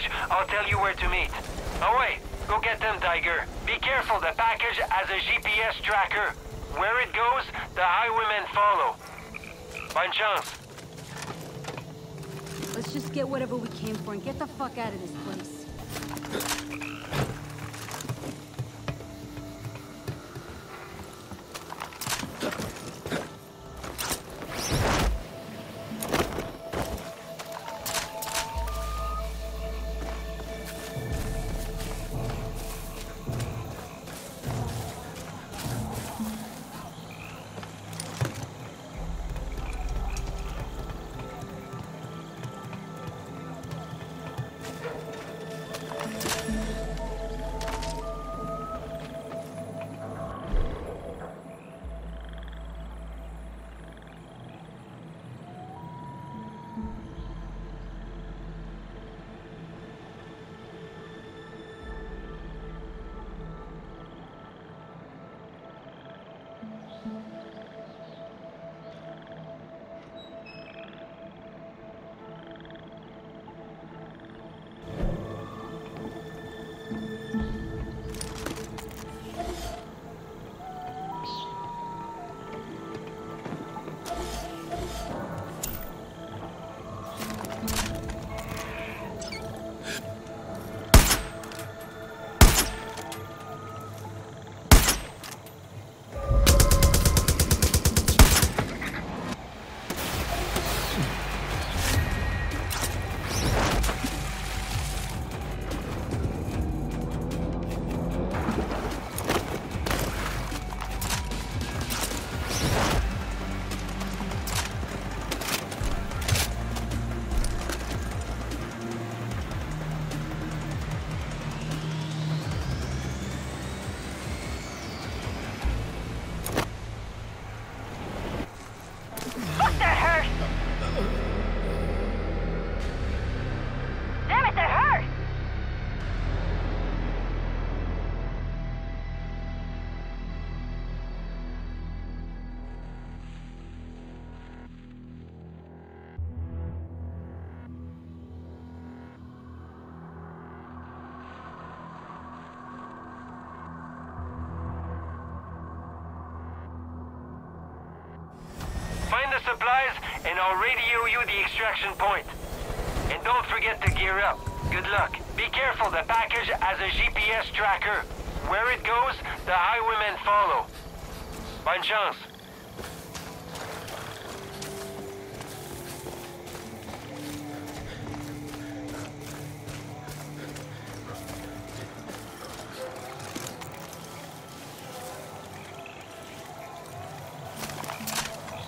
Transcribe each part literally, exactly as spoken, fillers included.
package, I'll tell you where to meet. Oh wait, go get them, Tiger. Be careful, the package has a G P S tracker. Where it goes, the highwaymen follow. Bonne chance. Let's just get whatever we came for and get the fuck out of this place. Supplies, and I'll radio you the extraction point. And don't forget to gear up. Good luck. Be careful, the package has a G P S tracker. Where it goes, the highwaymen follow. Bonne chance.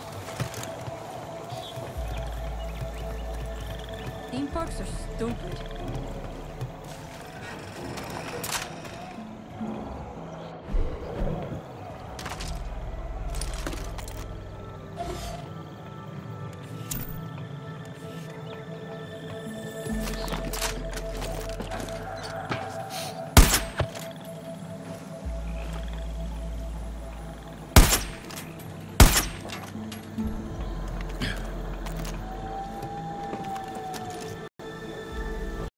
Theme parks are stupid.